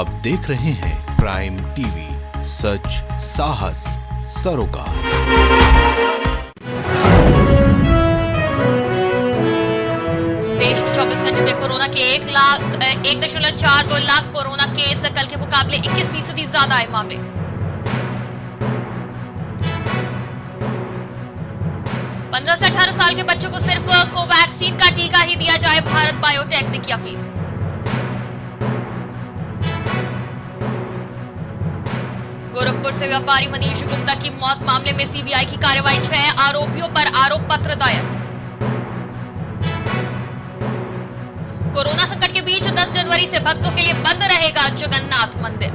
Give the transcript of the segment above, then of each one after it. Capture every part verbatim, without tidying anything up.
आप देख रहे हैं प्राइम टीवी, सच साहस सरोकार। देश में चौबीस घंटे में कोरोना के एक लाख एक दशमलव चार दो लाख कोरोना केस, कल के मुकाबले इक्कीस फीसदी ज्यादा आए मामले। पंद्रह से अठारह साल के बच्चों को सिर्फ कोवैक्सीन का टीका ही दिया जाए, भारत बायोटेक ने की अपील। गोरखपुर से व्यापारी मनीष गुप्ता की मौत मामले में सीबीआई की कार्रवाई, छह आरोपियों पर आरोप पत्र दायर। कोरोना संकट के बीच दस जनवरी से भक्तों के लिए बंद रहेगा जगन्नाथ मंदिर।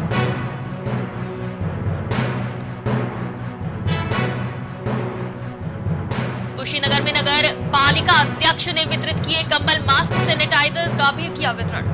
कुशीनगर में नगर पालिका अध्यक्ष ने वितरित किए कंबल, मास्क, सैनिटाइजर का भी किया वितरण।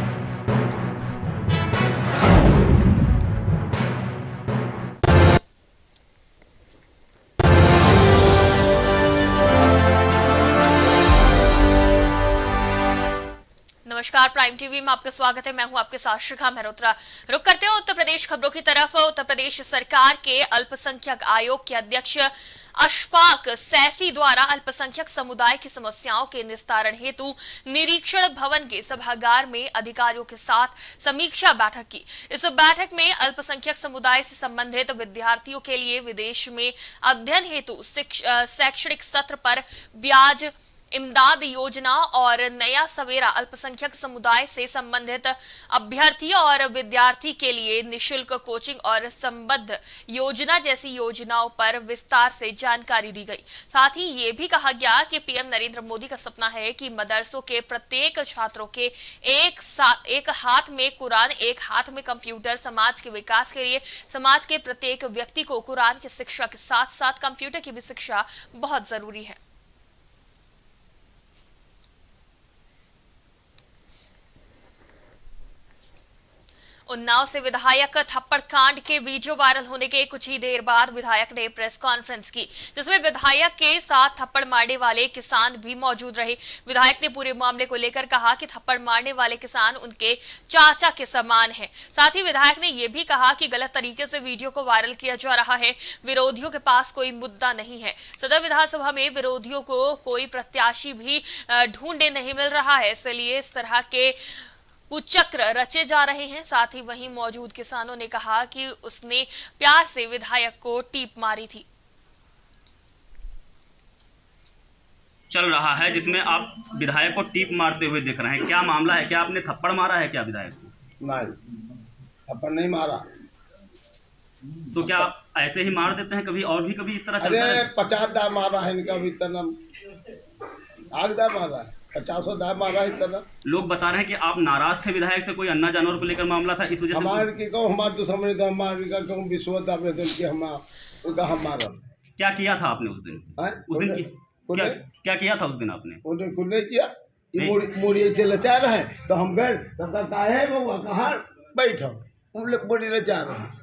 नमस्कार, प्राइम टीवी में आपका स्वागत है। मैं हूं आपके साथ शिखा मेहरोत्रा। रुक करते हैं उत्तर प्रदेश खबरों की तरफ। उत्तर प्रदेश सरकार के अल्पसंख्यक आयोग के अध्यक्ष अशफाक सैफी द्वारा अल्पसंख्यक समुदाय की समस्याओं के निस्तारण हेतु निरीक्षण भवन के सभागार में अधिकारियों के साथ समीक्षा बैठक की। इस बैठक में अल्पसंख्यक समुदाय से संबंधित विद्यार्थियों के लिए विदेश में अध्ययन हेतु शैक्षणिक सत्र पर ब्याज इमदाद योजना और नया सवेरा अल्पसंख्यक समुदाय से संबंधित अभ्यर्थी और विद्यार्थी के लिए निशुल्क कोचिंग और संबद्ध योजना जैसी योजनाओं पर विस्तार से जानकारी दी गई। साथ ही ये भी कहा गया कि पीएम नरेंद्र मोदी का सपना है कि मदरसों के प्रत्येक छात्रों के एक एक हाथ में कुरान, एक हाथ में कंप्यूटर। समाज के विकास के लिए समाज के प्रत्येक व्यक्ति को कुरान की शिक्षा के साथ साथ कंप्यूटर की भी शिक्षा बहुत जरूरी है। उन्नाव से विधायक थप्पड़ कांड के वीडियो वायरल होने के कुछ ही देर बाद विधायक ने प्रेस कॉन्फ्रेंस की, जिसमें विधायक के साथ थप्पड़ मारने वाले किसान भी मौजूद रहे। विधायक ने पूरे मामले को लेकर कहा कि थप्पड़ मारने वाले किसान उनके चाचा के समान है। साथ ही विधायक ने यह भी कहा कि गलत तरीके से वीडियो को वायरल किया जा रहा है। विरोधियों के पास कोई मुद्दा नहीं है। सदर विधानसभा में विरोधियों को कोई प्रत्याशी भी ढूंढे नहीं मिल रहा है, इसलिए इस तरह के कुचक्र रचे जा रहे हैं। साथ ही वहीं मौजूद किसानों ने कहा कि उसने प्यार से विधायक को टीप मारी थी। चल रहा है जिसमें आप विधायक को टीप मारते हुए देख रहे हैं, क्या मामला है? क्या आपने थप्पड़ मारा है क्या विधायक को? नहीं, थप्पड़ नहीं मारा। तो क्या आप ऐसे ही मार देते हैं कभी और भी कभी इस तरह चलता है? अरे पचास दाव मारा है इनका भी, इतना आग दाव मारा है, पचासों दाव मारा है इतना। लोग बता रहे हैं कि आप नाराज थे विधायक से, कोई अन्ना जानवर को लेकर मामला था, इस वजह से हमारे की कहो हमारे दुश्मन का हमारे का कहूं विश्वास आपने दिन की हम उनका हम मारा। क्या किया था आपने उस दिन? है? उस दिन की क्या क्या किया था उस दिन आपने? उन्हें कुछ नहीं किया। ये मोड़ी से लचा रहे हैं तो हम गए, तब का है वो कहाँ बैठो, उन लोग मोड़ी लचा रहे हैं।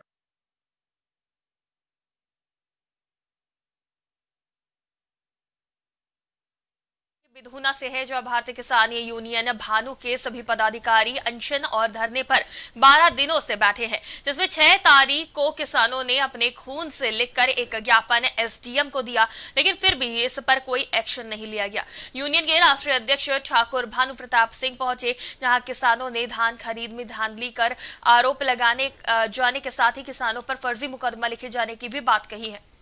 विधुना से है, जो भारतीय किसान यूनियन भानु के सभी पदाधिकारी अनशन और धरने पर बारह दिनों से बैठे हैं, जिसमें छह तारीख को किसानों ने अपने खून से लिखकर एक ज्ञापन एसडीएम को दिया, लेकिन फिर भी इस पर कोई एक्शन नहीं लिया गया। यूनियन के राष्ट्रीय अध्यक्ष ठाकुर भानु प्रताप सिंह पहुंचे, जहां किसानों ने धान खरीद में धांधली कर आरोप लगाने जाने के साथ ही किसानों पर फर्जी मुकदमा लिखे जाने की भी बात कही है।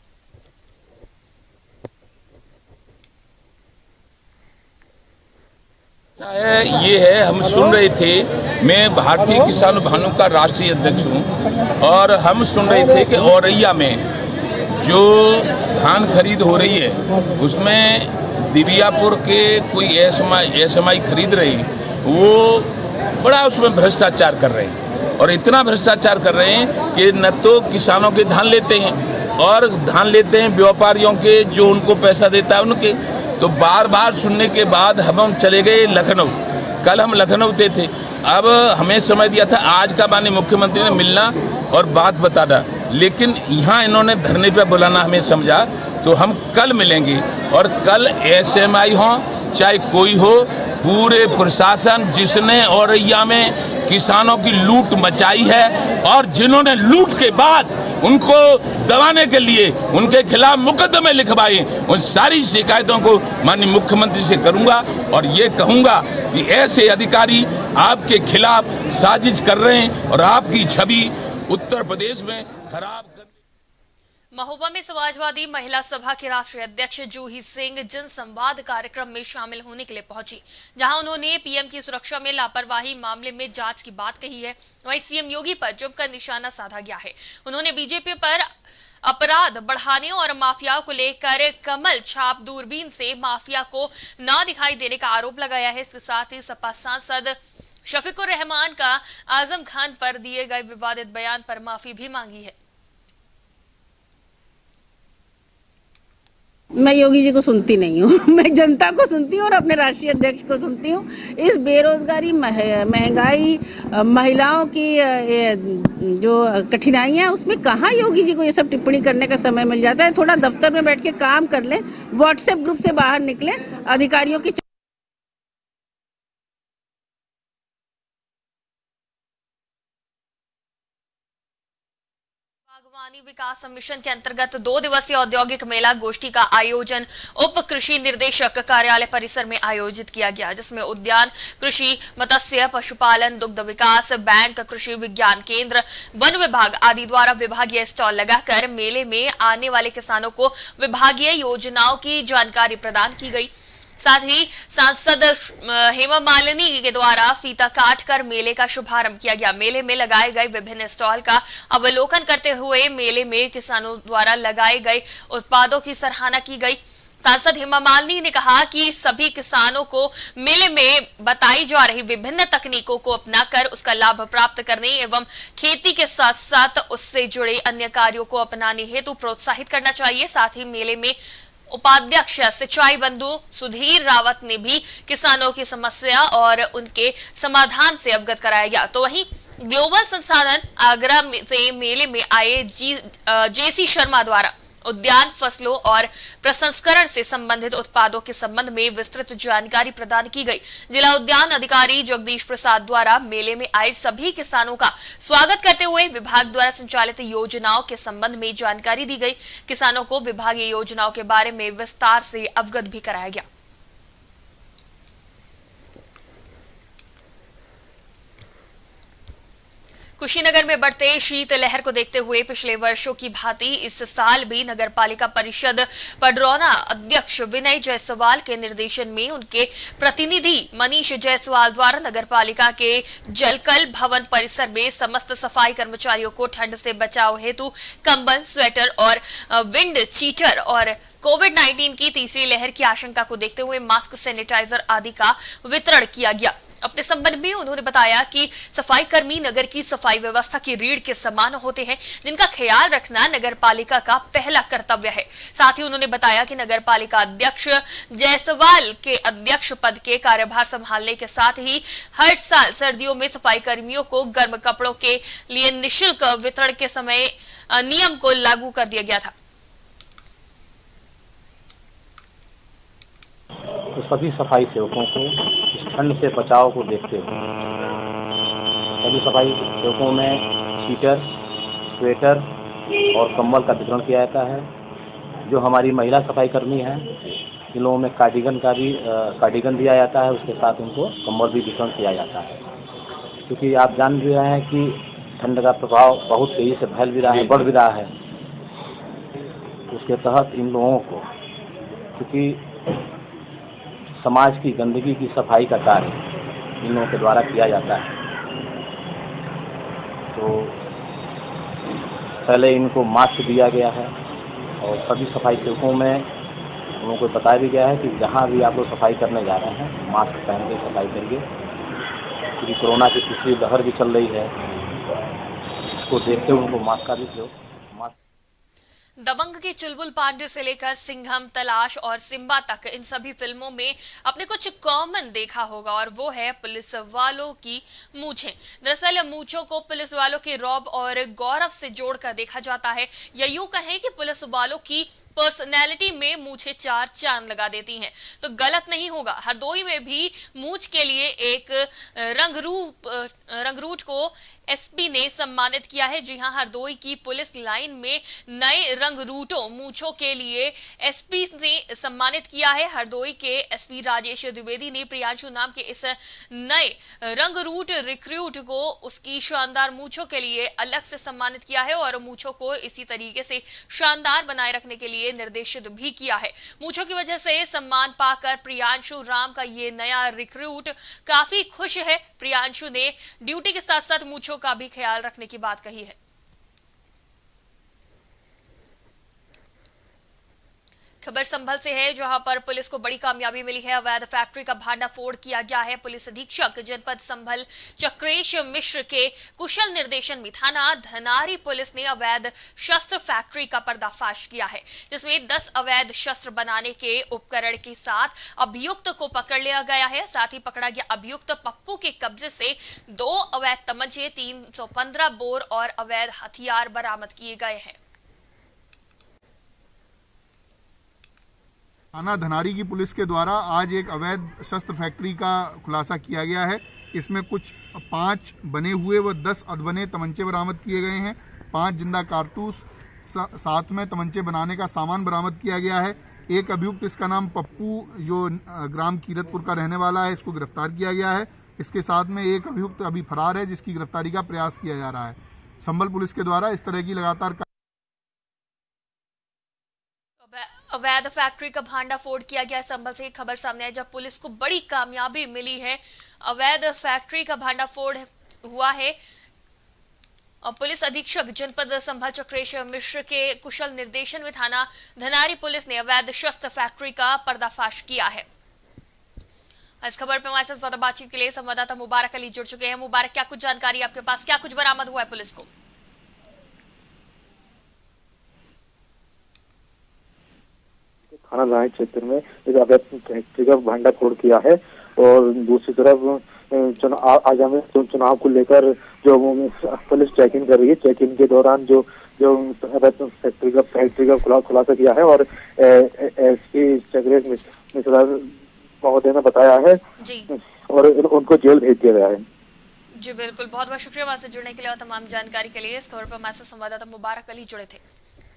ये है, हम सुन रहे थे, मैं भारतीय किसान भानु का राष्ट्रीय अध्यक्ष हूँ और हम सुन रहे थे कि औरैया में जो धान खरीद हो रही है उसमें दिव्यापुर के कोई एस एम आई खरीद रही, वो बड़ा उसमें भ्रष्टाचार कर रहे हैं और इतना भ्रष्टाचार कर रहे हैं कि न तो किसानों के धान लेते हैं और धान लेते हैं व्यापारियों के, जो उनको पैसा देता है उनके। तो बार बार सुनने के बाद हम चले गए लखनऊ। कल हम लखनऊ थे थे अब हमें समय दिया था आज का माननीय मुख्यमंत्री ने मिलना और बात बताना, लेकिन यहाँ इन्होंने धरने पे बुलाना हमें समझा, तो हम कल मिलेंगे और कल एस एम आई हो चाहे कोई हो, पूरे प्रशासन जिसने औरैया में किसानों की लूट मचाई है और जिन्होंने लूट के बाद उनको दबाने के लिए उनके खिलाफ मुकदमे लिखवाए, उन सारी शिकायतों को माननीय मुख्यमंत्री से करूंगा और ये कहूंगा कि ऐसे अधिकारी आपके खिलाफ साजिश कर रहे हैं और आपकी छवि उत्तर प्रदेश में खराब कर। महोबा में समाजवादी महिला सभा के राष्ट्रीय अध्यक्ष जूही सिंह जन संवाद कार्यक्रम में शामिल होने के लिए पहुंची, जहां उन्होंने पीएम की सुरक्षा में लापरवाही मामले में जांच की बात कही है। वहीं सीएम योगी पर जमकर निशाना साधा गया है। उन्होंने बीजेपी पर अपराध बढ़ाने और माफिया को लेकर कमल छाप दूरबीन से माफिया को न दिखाई देने का आरोप लगाया है। इसके साथ ही सपा सांसद शफीकुर रहमान का आजम खान पर दिए गए विवादित बयान पर माफी भी मांगी है। मैं योगी जी को सुनती नहीं हूँ, मैं जनता को सुनती हूँ और अपने राष्ट्रीय अध्यक्ष को सुनती हूँ। इस बेरोजगारी, महंगाई, महिलाओं की जो कठिनाइयाँ हैं, उसमें कहाँ योगी जी को ये सब टिप्पणी करने का समय मिल जाता है। थोड़ा दफ्तर में बैठ के काम कर लें, व्हाट्सएप ग्रुप से बाहर निकलें, अधिकारियों की बागवानी विकास मिशन के अंतर्गत दो दिवसीय औद्योगिक मेला गोष्ठी का आयोजन उप कृषि निर्देशक कार्यालय परिसर में आयोजित किया गया, जिसमें उद्यान, कृषि, मत्स्य, पशुपालन, दुग्ध विकास बैंक, कृषि विज्ञान केंद्र, वन विभाग आदि द्वारा विभागीय स्टॉल लगाकर मेले में आने वाले किसानों को विभागीय योजनाओं की जानकारी प्रदान की गई। साथ ही सांसद हेमा मालिनी के द्वारा फीता काटकर मेले का शुभारंभ किया गया। मेले में लगाए गए विभिन्न स्टॉल का अवलोकन करते हुए मेले में किसानों द्वारा लगाए गए उत्पादों की सराहना की गई। सांसद हेमा मालिनी ने कहा कि सभी किसानों को मेले में बताई जा रही विभिन्न तकनीकों को अपनाकर उसका लाभ प्राप्त करने एवं खेती के साथ साथ उससे जुड़े अन्य कार्यों को अपनाने हेतु प्रोत्साहित करना चाहिए। साथ ही मेले में उपाध्यक्ष सिंचाई बंधु सुधीर रावत ने भी किसानों की समस्या और उनके समाधान से अवगत कराया गया। तो वहीं ग्लोबल संसाधन आगरा से मेले में आए जी जेसी शर्मा द्वारा उद्यान फसलों और प्रसंस्करण से संबंधित उत्पादों के संबंध में विस्तृत जानकारी प्रदान की गई। जिला उद्यान अधिकारी जगदीश प्रसाद द्वारा मेले में आए सभी किसानों का स्वागत करते हुए विभाग द्वारा संचालित योजनाओं के संबंध में जानकारी दी गई। किसानों को विभागीय योजनाओं के बारे में विस्तार से अवगत भी कराया गया। कुशीनगर में बढ़ते शीत लहर को देखते हुए पिछले वर्षों की भांति इस साल भी नगर पालिका परिषद पडरौना अध्यक्ष विनय जायसवाल के निर्देशन में उनके प्रतिनिधि मनीष जायसवाल द्वारा नगर पालिका के जलकल भवन परिसर में समस्त सफाई कर्मचारियों को ठंड से बचाव हेतु कंबल, स्वेटर और विंड चीटर और कोविड नाइन्टीन की तीसरी लहर की आशंका को देखते हुए मास्क, सैनिटाइजर आदि का वितरण किया गया। अपने संबंध में उन्होंने बताया कि सफाई कर्मी नगर की सफाई व्यवस्था की रीढ़ के समान होते हैं, जिनका ख्याल रखना नगर पालिका का पहला कर्तव्य है। साथ ही उन्होंने बताया कि नगर पालिका अध्यक्ष जायसवाल के अध्यक्ष पद के कार्यभार संभालने के साथ ही हर साल सर्दियों में सफाई कर्मियों को गर्म कपड़ों के लिए निःशुल्क वितरण के समय नियम को लागू कर दिया गया था। तो सभी सफाई सेवकों को इस ठंड से बचाव को देखते हुए सभी सफाई सेवकों में हीटर, स्वेटर और कंबल का वितरण किया जाता है। जो हमारी महिला सफाई कर्मी हैं, इन लोगों में कार्डिगन का भी कार्डिगन दिया जाता है, उसके साथ उनको कंबल भी वितरण किया जाता है। क्योंकि आप जान भी रहे हैं कि ठंड का प्रभाव बहुत तेजी से फैल भी रहा है, बढ़ भी रहा है। उसके तहत इन लोगों को, क्योंकि समाज की गंदगी की सफाई का कार्य इन लोगों के द्वारा किया जाता है, तो पहले इनको मास्क दिया गया है और सभी सफाई सेवकों में उन लोगों को बताया भी गया है कि जहाँ भी आप लोग सफाई करने जा रहे हैं मास्क पहन के सफाई करिए, क्योंकि कोरोना की तीसरी लहर भी चल रही है। इसको देखते हुए उनको मास्क का भी प्रयोग दबंग की चुलबुल पांडे से लेकर सिंघम, तलाश और सिम्बा तक इन सभी फिल्मों में आपने कुछ कॉमन देखा होगा और वो है पुलिस वालों की मूंछें। दरअसल मूंछों को पुलिस वालों के रौब और गौरव से जोड़कर देखा जाता है, या यूं कहें कि पुलिस वालों की पर्सनैलिटी में मूछें चार चांद लगा देती हैं। तो गलत नहीं होगा, हरदोई में भी मूछ के लिए एक रंगरूप रंगरूट को एसपी ने सम्मानित किया है। जी हां, हरदोई की पुलिस लाइन में नए रंगरूटों मूछों के लिए एसपी ने सम्मानित किया है। हरदोई के एसपी राजेश द्विवेदी ने प्रियांशु नाम के इस नए रंगरूट रिक्रूट को उसकी शानदार मूछों के लिए अलग से सम्मानित किया है और मूछों को इसी तरीके से शानदार बनाए रखने के लिए निर्देशित भी किया है। मूछों की वजह से सम्मान पाकर प्रियांशु राम का ये नया रिक्रूट काफी खुश है। प्रियांशु ने ड्यूटी के साथ साथ मूछों का भी ख्याल रखने की बात कही है। खबर संभल से है, जहां पर पुलिस को बड़ी कामयाबी मिली है। अवैध फैक्ट्री का भांडाफोड़ किया गया है। पुलिस अधीक्षक जनपद संभल चक्रेश मिश्र के कुशल निर्देशन में थाना धनारी पुलिस ने अवैध शस्त्र फैक्ट्री का पर्दाफाश किया है, जिसमें दस अवैध शस्त्र बनाने के उपकरण के साथ अभियुक्त को पकड़ लिया गया है। साथ ही पकड़ा गया अभियुक्त पप्पू के कब्जे से दो अवैध तमंचे, तीन सौ पंद्रह बोर और अवैध हथियार बरामद किए गए हैं। थाना धनारी की पुलिस के द्वारा आज एक अवैध शस्त्र फैक्ट्री का खुलासा किया गया है। इसमें कुछ पाँच बने हुए व दस अधबने तमंचे बरामद किए गए हैं। पाँच जिंदा कारतूस, साथ में तमंचे बनाने का सामान बरामद किया गया है। एक अभियुक्त, इसका नाम पप्पू, जो ग्राम कीरतपुर का रहने वाला है, इसको गिरफ्तार किया गया है। इसके साथ में एक अभियुक्त अभी फरार है, जिसकी गिरफ्तारी का प्रयास किया जा रहा है। संभल पुलिस के द्वारा इस तरह की लगातार अवैध फैक्ट्री का भांडाफोड़ किया गया। संभल से एक खबर सामने आई, जब पुलिस को बड़ी कामयाबी मिली है। अवैध फैक्ट्री का भांडाफोड़ हुआ है और पुलिस अधीक्षक जनपद संभल चक्रेश मिश्र के कुशल निर्देशन में थाना धनारी पुलिस ने अवैध शस्त्र फैक्ट्री का पर्दाफाश किया है। इस खबर पर हमारे साथ ज्यादा बातचीत के लिए संवाददाता मुबारक अली जुड़ चुके हैं। मुबारक, क्या कुछ जानकारी आपके पास, क्या कुछ बरामद हुआ है पुलिस को? थाना धनारी क्षेत्र में एक अवैध फैक्ट्री का भांडाफोड़ किया है और दूसरी तरफ चुनाव आगामी चुनाव को लेकर जो पुलिस चेकिंग कर रही है। चेकिंग के दौरान जो जो अवैध फैक्ट्री का फैक्ट्री का खुला खुलासा किया है और एसपी चक्रेश मिश्रा महोदय ने बताया है जी, और उनको जेल भेज दिया गया है। जी बिल्कुल, बहुत बहुत शुक्रिया हमारे से जुड़ने के लिए और तमाम जानकारी के लिए। इस खबर पर हमारे साथ संवाददाता मुबारक अली जुड़े थे।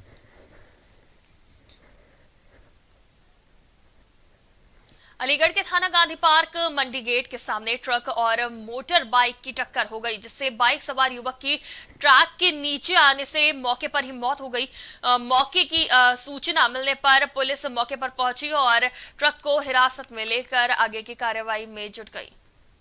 अलीगढ़ के थाना गांधी पार्क मंडी गेट के सामने ट्रक और मोटर बाइक की टक्कर हो गई, जिससे बाइक सवार युवक की ट्रक के नीचे आने से मौके पर ही मौत हो गई। आ, मौके की आ, सूचना मिलने पर पुलिस मौके पर पहुंची और ट्रक को हिरासत में लेकर आगे की कार्रवाई में जुट गई।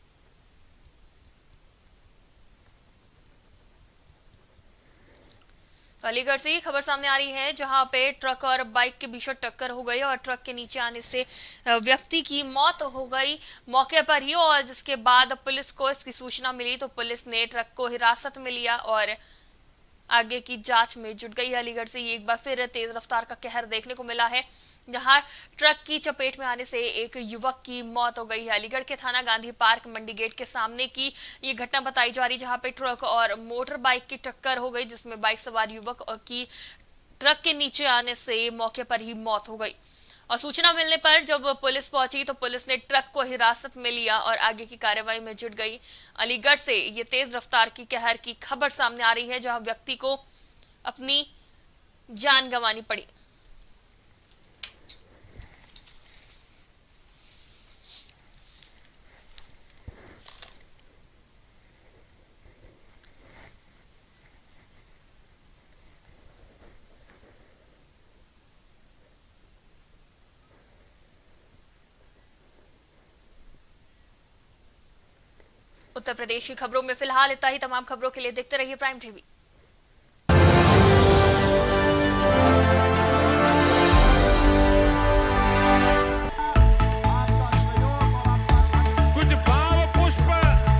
अलीगढ़ से खबर सामने आ रही है, जहां पे ट्रक और बाइक के बीच टक्कर हो गई और ट्रक के नीचे आने से व्यक्ति की मौत हो गई मौके पर ही। और जिसके बाद पुलिस को इसकी सूचना मिली तो पुलिस ने ट्रक को हिरासत में लिया और आगे की जांच में जुट गई। अलीगढ़ से एक बार फिर तेज रफ्तार का कहर देखने को मिला है, जहां ट्रक की चपेट में आने से एक युवक की मौत हो गई है। अलीगढ़ के थाना गांधी पार्क मंडी गेट के सामने की ये घटना बताई जा रही, जहां पे ट्रक और मोटर बाइक की टक्कर हो गई, जिसमें बाइक सवार युवक की ट्रक के नीचे आने से मौके पर ही मौत हो गई। और सूचना मिलने पर जब पुलिस पहुंची तो पुलिस ने ट्रक को हिरासत में लिया और आगे की कार्रवाई में जुट गई। अलीगढ़ से ये तेज रफ्तार की कहर की खबर सामने आ रही है, जहां व्यक्ति को अपनी जान गंवानी पड़ी। उत्तर प्रदेश की खबरों में फिलहाल इतना ही। तमाम खबरों के लिए देखते रहिए प्राइम टीवी। कुछ भाव पुष्प।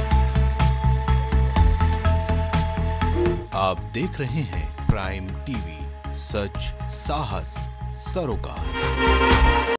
आप देख रहे हैं प्राइम टीवी, सच साहस सरोकार।